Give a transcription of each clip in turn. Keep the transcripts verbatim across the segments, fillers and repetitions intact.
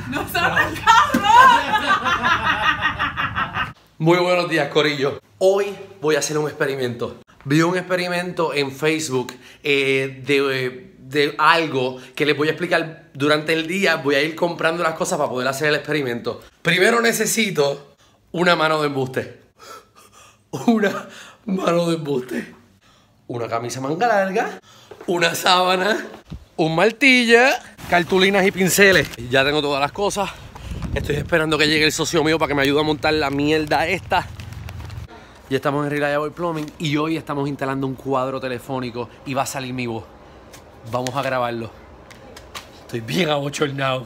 ¡No se tan cabrón! Muy buenos días, corillo. Hoy voy a hacer un experimento. Vi un experimento en Facebook eh, de, de algo que les voy a explicar durante el día. Voy a ir comprando las cosas para poder hacer el experimento. Primero necesito una mano de embuste. Una mano de embuste. Una camisa manga larga. Una sábana. Un martillo. Cartulinas y pinceles. Ya tengo todas las cosas. Estoy esperando que llegue el socio mío para que me ayude a montar la mierda esta. Ya estamos en Reliable Plumbing y hoy estamos instalando un cuadro telefónico y va a salir mi voz. Vamos a grabarlo. Estoy bien abochornado.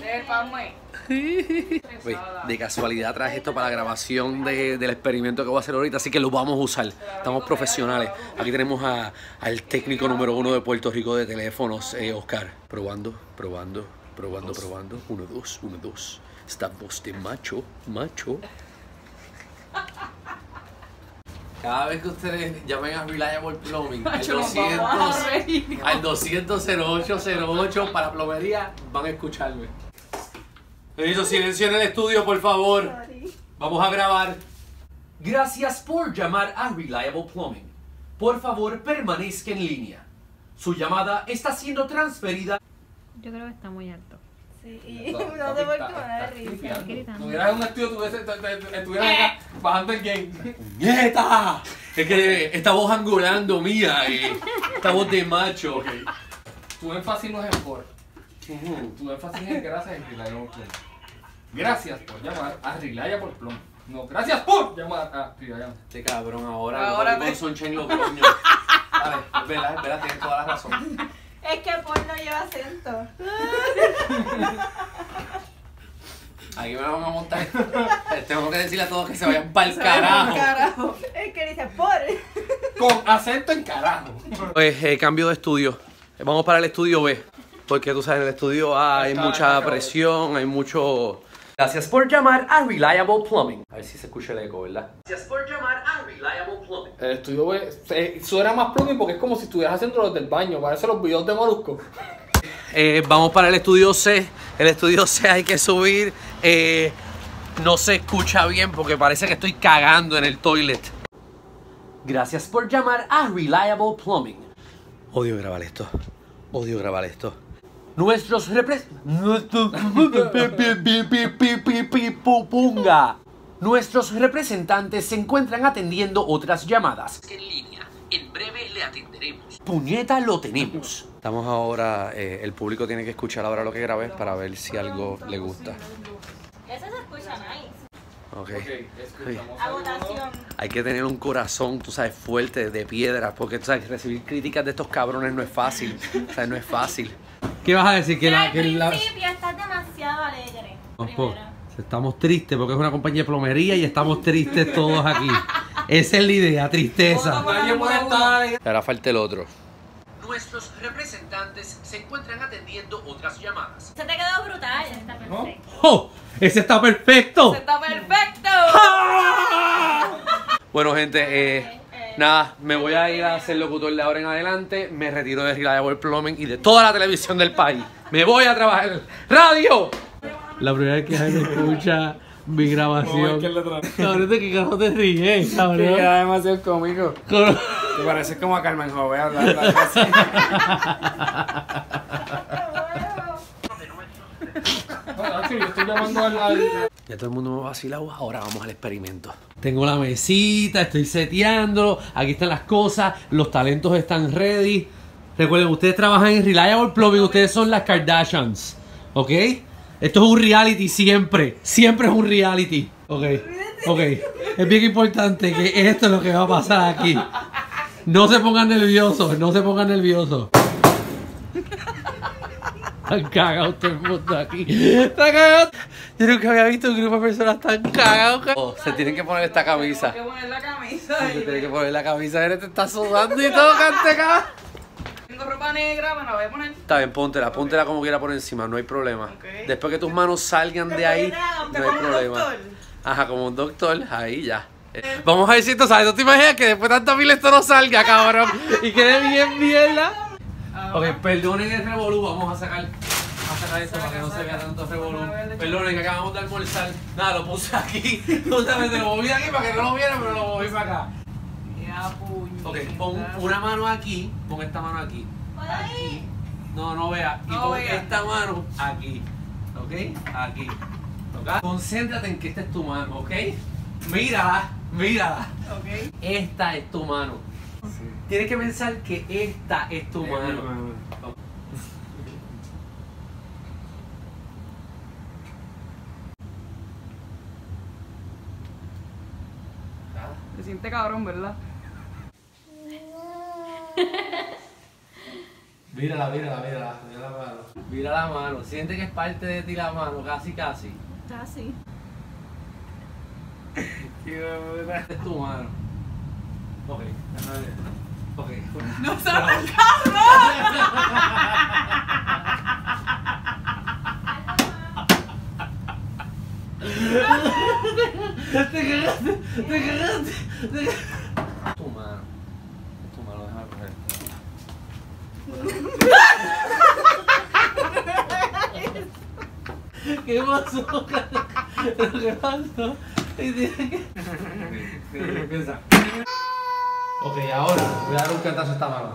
De casualidad traje esto para la grabación de, del experimento que voy a hacer ahorita, así que lo vamos a usar. Estamos profesionales. Aquí tenemos a, al técnico número uno de Puerto Rico de teléfonos, eh, Oscar. Probando, probando, probando, probando. Uno, dos, uno, dos. Esta voz de macho, macho. Cada vez que ustedes llamen a Reliable Plumbing al doscientos, al doscientos cero ocho cero ocho para plomería, van a escucharme. Necesito silencio en el estudio, por favor. Vamos a grabar. Gracias por llamar a Reliable Plumbing. Por favor, permanezca en línea. Su llamada está siendo transferida. Yo creo que está muy alto. Sí, y no sé por qué me da risa. Si hubieras un estudio, estuvieras acá bajando el game. ¡Nieta! Es que esta voz angolando mía, eh, esta voz de macho. Okay. Tu énfasis no es en por. Tu énfasis es en gracias en Reliable Plumbing. Gracias por llamar a Reliable Plumbing. No, gracias por llamar a Reliable. Este cabrón ahora, Ahora no te- con Sunshine los coños. Vale, es verdad, es verdad, tienes toda la razón. Es que por no lleva acento. Aquí me van a montar. Tengo que decirle a todos que se vayan para el carajo. Carajo. Es que dice por. Con acento en carajo. Pues eh, cambio de estudio. Vamos para el estudio B. Porque tú sabes, en el estudio A hay Está, mucha está presión, hay mucho... Gracias por llamar a Reliable Plumbing. A ver si se escucha el eco, ¿verdad? Gracias por llamar a Reliable Plumbing. El estudio B eh, suena más plumbing porque es como si estuvieras haciendo los del baño. Parece los videos de Molusco. Eh, vamos para el estudio C. El estudio C hay que subir. Eh, no se escucha bien porque parece que estoy cagando en el toilet. Gracias por llamar a Reliable Plumbing. Odio grabar esto. Odio grabar esto. Nuestros representantes. Nuestros representantes se encuentran atendiendo otras llamadas. En línea. En breve le atenderemos. Puñeta, lo tenemos. Estamos ahora. Eh, el público tiene que escuchar ahora lo que grabé para ver si algo le gusta. Eso se escucha nice. Ok. escuchamos A votación. Hay que tener un corazón, tú sabes, fuerte, de piedra, porque tú sabes, recibir críticas de estos cabrones no es fácil. O sea, no es fácil. ¿Qué vas a decir? Que Al principio estás demasiado alegre. Primero. Estamos tristes porque es una compañía de plomería y estamos tristes todos aquí. Esa es la idea, tristeza. Nadie puede estar en... Ahora falta el otro. Nuestros representantes se encuentran atendiendo otras llamadas. Se te quedó brutal. Está ¿No? perfecto. ¡Oh! ¡Ese está perfecto! Está perfecto. Bueno, gente, eh, nada, me voy a ir a ser locutor de ahora en adelante. Me retiro de Reliable Plumbing y de toda la televisión del país. Me voy a trabajar en radio. La primera vez que Jaime escucha mi grabación. Cabrón, ¿de qué carajo te ríes, cabrón? Que queda demasiado cómico. Cabrón. Te pareces como a Carmen Jove hablando así. Yo estoy llamando al... al... Ya todo el mundo me vacila. Ahora vamos al experimento. Tengo la mesita, estoy seteando. Aquí están las cosas. Los talentos están ready. Recuerden, ustedes trabajan en Reliable Plumbing. Ustedes son las Kardashians. ¿Ok? Esto es un reality siempre. Siempre es un reality. Ok. Ok. Es bien importante que esto es lo que va a pasar aquí. No se pongan nerviosos. No se pongan nerviosos. Están cagados todo el mundo aquí. Están cagados. Yo nunca había visto un grupo de personas tan cagados. Oh, se tienen que poner esta camisa. Tengo que poner la camisa. Se tienen que poner la camisa. Mira, te está sudando y todo, cante acá. Tengo ropa negra, me la voy a poner. Está bien, póntela, póntela como quiera por encima, no hay problema. Ok. Después que tus manos salgan de ahí, no hay problema. Ajá, como un doctor, ahí ya. Eh, Vamos a ver si esto sale. ¿No te imaginas que después de tanta pila esto no salga, y quede bien mierda? Ok, perdonen el revolú, vamos a sacar, a sacar saca esto para que no se vea tanto revolú. Perdón, que acabamos de almorzar. Nada, lo puse aquí. Justamente lo moví aquí para que no lo vieran, pero lo moví para acá. Ok, pon una mano aquí, pon esta mano aquí. Aquí. No, no vea. Y pon esta mano aquí. ¿Ok? Aquí. ¿Ok? Concéntrate en que esta es tu mano, ¿ok? Mírala, mírala. Ok. Esta es tu mano. Sí. Tienes que pensar que esta es tu mano. mano. Se siente cabrón, ¿verdad? Mírala, mírala, mírala, mira la mano. Mira la mano, siente que es parte de ti la mano, casi, casi. Casi. Esta es tu mano. Ok, déjame ver. Ok. ¡No se lo cabrón! Te cagaste, te cagaste, te cagaste. Tu mano. Tu mano, déjame coger. ¿Qué pasó? ¿Qué pasó? Empieza. Ok, ahora voy a dar un cantazo a esta mano.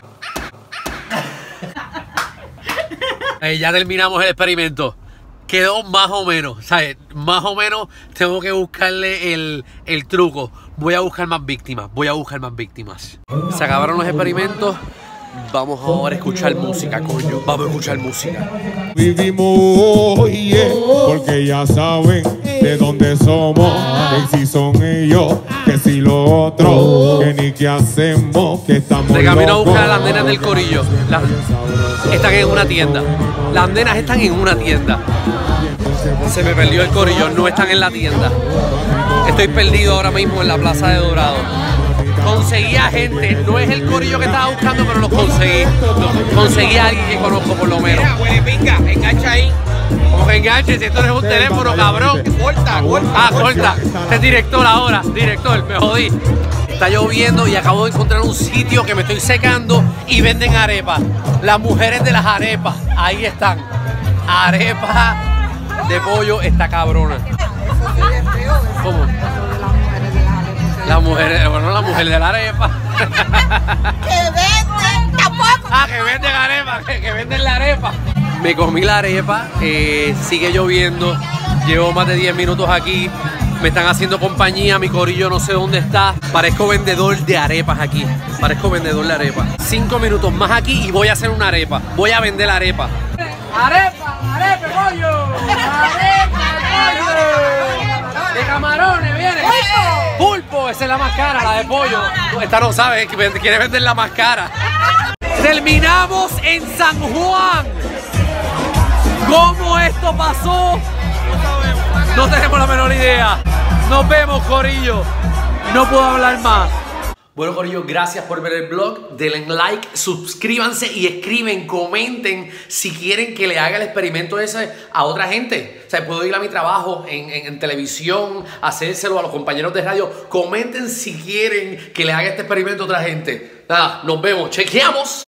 Eh, ya terminamos el experimento. Quedó más o menos, ¿sabes? Más o menos tengo que buscarle el, el truco. Voy a buscar más víctimas, voy a buscar más víctimas. Se acabaron los experimentos. Vamos ahora a escuchar música, coño. Vamos a escuchar música. Vivimos hoy, yeah, porque ya saben de dónde somos. Que si son ellos, que si los otros, que ni qué hacemos, que estamos de camino locos. a buscar a las nenas del corillo. Las, están en una tienda. Las nenas están en una tienda. Se me perdió el corillo, no están en la tienda. Estoy perdido ahora mismo en la plaza de Dorado. Conseguí a gente, no es el corillo que estaba buscando, pero los conseguí. Conseguí a alguien que conozco por lo menos. Mira, huele pinga, engancha ahí. Como que enganche, si esto no es un teléfono, cabrón. Corta, corta. Ah, corta. Este es director ahora, director, me jodí. Está lloviendo y acabo de encontrar un sitio que me estoy secando y venden arepas. Las mujeres de las arepas, ahí están. Arepas de pollo, está cabrona. ¿Cómo? Las mujeres, bueno, la mujer de la arepa. Que venden, tampoco. Ah, que venden arepa, que, que venden la arepa. Me comí la arepa, eh, sigue lloviendo, llevo más de diez minutos aquí, me están haciendo compañía, mi corillo no sé dónde está. Parezco vendedor de arepas aquí, parezco vendedor de arepas. Cinco minutos más aquí y voy a hacer una arepa, voy a vender la arepa. ¡Arepa! ¡Arepa, pollo! ¡Arepa, pollo! De camarones, viene. Pulpo, esa es la más cara, la de pollo. Esta no sabe, quiere vender la más cara. Terminamos en San Juan. ¿Cómo esto pasó? No tenemos la menor idea. Nos vemos, corillo. No puedo hablar más. Bueno, corillo, gracias por ver el vlog. Denle like, suscríbanse y escriben, comenten si quieren que le haga el experimento ese a otra gente. O sea, puedo ir a mi trabajo en, en, en televisión, hacérselo a los compañeros de radio. Comenten si quieren que le haga este experimento a otra gente. Nada, nos vemos. Chequeamos.